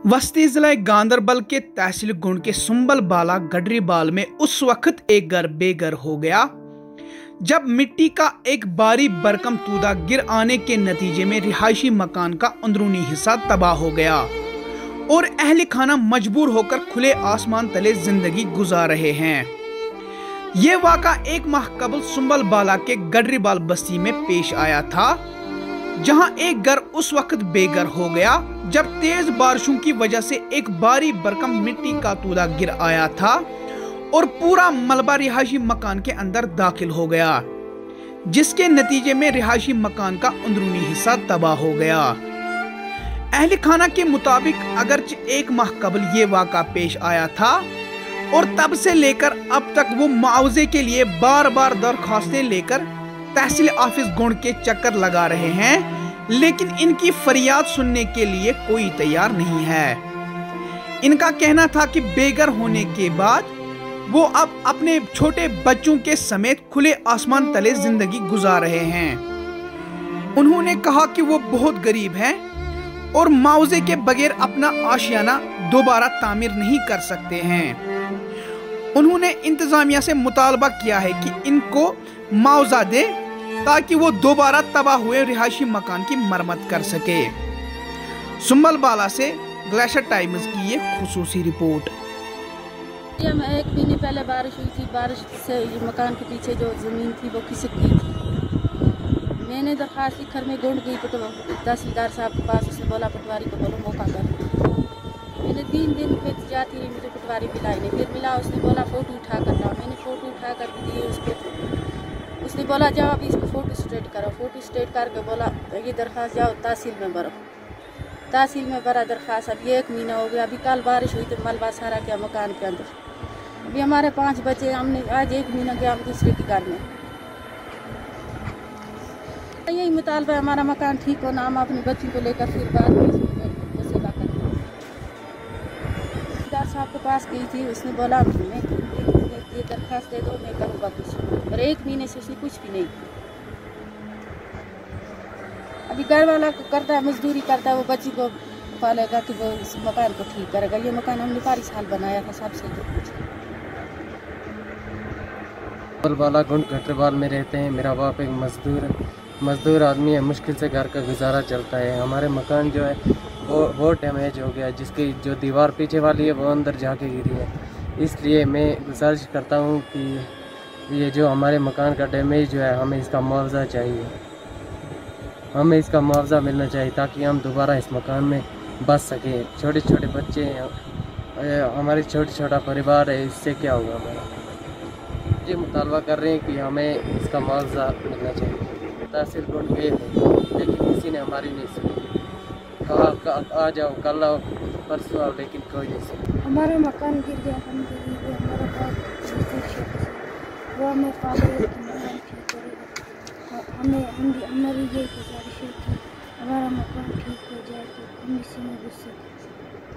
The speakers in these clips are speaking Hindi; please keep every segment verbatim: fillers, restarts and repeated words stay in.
वस्ती जिला गांदरबल के तहसील गुंड के सुंबल बाला गडरीबाल में उस वक्त एक घर बेघर हो गया जब मिट्टी का एक भारी भरकम तूदा गिर आने के नतीजे में रिहायशी मकान का अंदरूनी हिस्सा तबाह हो गया और अहले खाना मजबूर होकर खुले आसमान तले जिंदगी गुजार रहे हैं। ये वाक़ा एक माह कबल सुंबल बाला के गडरीबाल बस्ती में पेश आया था, जहां एक घर उस वक्त बेघर हो गया जब तेज बारिशों की वजह से एक भारी भरकम मिट्टी का तूदा गिर आया था और पूरा मलबा रिहायशी मकान के अंदर दाखिल हो गया, जिसके नतीजे में रिहायशी मकान का अंदरूनी हिस्सा तबाह हो गया। अहले खाना के मुताबिक अगरचे एक माह कबल ये वाक़ा पेश आया था और तब से लेकर अब तक वो मुआवजे के लिए बार बार दरख्वास्तें लेकर तहसील ऑफिस गुंड के चक्कर लगा रहे हैं, लेकिन इनकी फरियाद सुनने के लिए कोई तैयार नहीं है। इनका कहना था कि बेघर होने के बाद वो अब अपने छोटे बच्चों के समेत खुले आसमान तले जिंदगी गुजार रहे हैं। उन्होंने कहा कि वो बहुत गरीब हैं और मुआवजे के बगैर अपना आशियाना दोबारा तामीर नहीं कर सकते हैं। उन्होंने इंतजामिया से मुतालबा किया है कि इनको मुआवजा दे ताकि वो दोबारा तबाह हुए रिहायशी मकान की मरम्मत कर सके। सुंबल बाला से ग्लेशियर टाइम्स की ये खुसूसी रिपोर्ट। एक महीने पहले बारिश हुई थी, बारिश से मकान के पीछे जो ज़मीन थी वो खिसक गई थी। मैंने दरख्वास्त लिखकर मैं गुंड गई तो तहसीलदार साहब के पास, उसने बोला पटवारी को बोलो मौका कर। मैंने तीन दिन पे जाती रही, मुझे पटवारी मिलाई नहीं, फिर मिला, उसने बोला फ़ोटो उठा कर लाओ। मैंने फ़ोटो उठा कर दिए उसको, उसने बोला जाओ अभी इसको फ़ोटो स्टेट करो। फ़ोटो स्टेट करके बोला ये दरख्वास्त जाओ तहसील में भरो। तहसील में भरा दरख्वास्त, अब ये एक महीना हो गया। अभी कल बारिश हुई तो मलबा सारा गया मकान के अंदर। अभी हमारे पांच बच्चे, हमने आज एक महीना गया हम दूसरे के घर में। यही मुतालबा है हमारा, मकान ठीक हो ना, हम अपने बच्चों को लेकर फिर बाद में वसूला करें। तहसीलदार साहब के पास गई थी, उसने बोला मैं ये दरख्वास्त दे दो, मैं करूँगा कुछ, और एक महीने से उसने कुछ भी नहीं किया। अभी घर वाला करता है, मजदूरी करता है, वो बच्ची को पालेगा कि वो इस मकान को ठीक करेगा। ये मकान हमने बारह साल बनाया था, सबसे कुछ। बाला गुंड गडरीबाल में रहते हैं। मेरा बाप एक मजदूर मजदूर आदमी है, मुश्किल से घर का गुजारा चलता है। हमारे मकान जो है वो वो डैमेज हो गया, जिसकी जो दीवार पीछे वाली है वो अंदर जाके गिरी है। इसलिए मैं गुजारिश करता हूँ कि ये जो हमारे मकान का डैमेज जो है, हमें इसका मुआवजा चाहिए, हमें इसका मुआवजा मिलना चाहिए ताकि हम दोबारा इस मकान में बच सकें। छोटे छोटे बच्चे हैं, हमारे छोटे छोटा परिवार है, इससे क्या होगा हमारा। ये मुतालबा कर रहे हैं कि हमें इसका मुआवजा मिलना चाहिए। तहसील गुंड गए थे लेकिन किसी ने हमारी नहीं सुनी, कहा आ जाओ कल आओ परसों आओ, लेकिन कोई नहीं सुनी। हमारा मकान गिर गया, हम गरीब हैं, हमारा वो हमें पाले मकान ठीक करेगा। हमें हम हमारी ये गुजारिश है कि हमारा मकान ठीक हो जाए तो हम इसी में घुस सकें।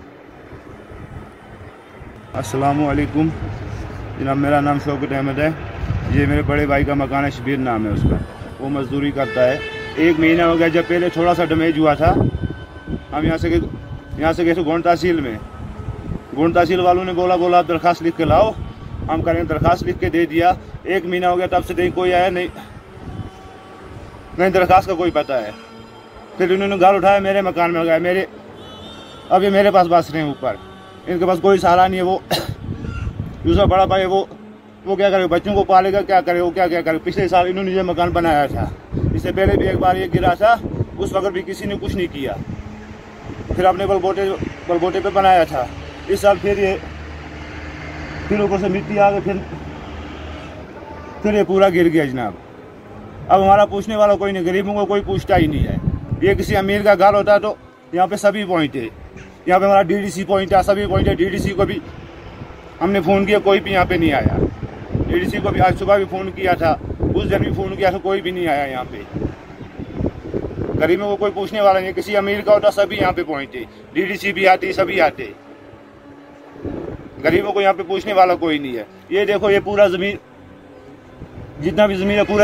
अस्सलामु अलैकुम जनाब, मेरा नाम शौकत अहमद है। ये मेरे बड़े भाई का मकान है, शबीर नाम है उसका, वो मजदूरी करता है। एक महीना हो गया जब पहले थोड़ा सा डैमेज हुआ था। हम यहाँ से यहाँ से गए थे गुंड तहसील में। गुंड तहसील वालों ने बोला बोला आप दरख्वास्त लिख के लाओ, हम करें। दरख्वास्त लिख के दे दिया। एक महीना हो गया, तब से नहीं कोई आया, नहीं नहीं दरख्वास्त का कोई पता है। फिर उन्होंने घर उठाया, मेरे मकान में गया, मेरे अब ये मेरे पास बस रहे हैं ऊपर, इनके पास कोई सहारा नहीं है। वो दूसरा बड़ा भाई वो वो क्या करे, बच्चों को पालेगा, क्या करे, वो क्या क्या करे। पिछले साल इन्होंने ये मकान बनाया था, इससे पहले भी एक बार ये गिरा था, उस वक्त भी किसी ने कुछ नहीं किया। फिर अपने बलबोटे बलबोटे पे बनाया था। इस साल फिर ये फिर ऊपर से मिट्टी आ गई, फिर फिर ये पूरा गिर गया जनाब। अब हमारा पूछने वाला कोई नहीं, गरीबों को कोई पूछता ही नहीं है। ये किसी अमीर का घर होता है तो यहाँ पे सभी पॉइंट है, यहाँ पे हमारा डी डी सी पॉइंट है, सभी पॉइंट है। डी डी सी को भी हमने फ़ोन किया, कोई भी यहाँ पे नहीं आया। डी डी सी को भी आज सुबह भी फ़ोन किया था, उस दिन भी फ़ोन किया था, कोई भी नहीं आया यहाँ पे। गरीबों को कोई पूछने वाला नहीं, किसी अमीर का होता सभी यहाँ पे पहुँचते, डी डी सी भी आती, सभी आते। गरीबों को यहाँ पे पूछने वाला कोई नहीं है। ये देखो, ये पूरा ज़मीन, जितना भी ज़मीन है पूरा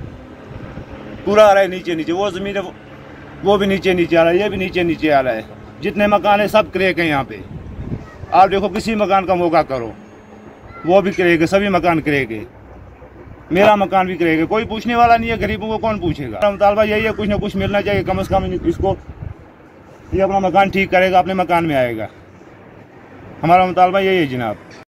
पूरा आ रहा है नीचे नीचे। वो ज़मीन है वो भी नीचे नीचे आ रहा है, ये भी नीचे नीचे आ रहा है। जितने मकान है सब क्रेक हैं यहाँ पे। आप देखो किसी मकान का मौका करो, वो भी क्रेक है, सभी मकान क्रेक है, मेरा मकान भी क्रेक है। कोई पूछने वाला नहीं है, गरीबों को कौन पूछेगा। हमारा मुतालबा यही है, कुछ ना कुछ मिलना चाहिए कम से कम इसको। ये अपना मकान ठीक करेगा, अपने मकान में आएगा। हमारा मुतालबा यही है जनाब।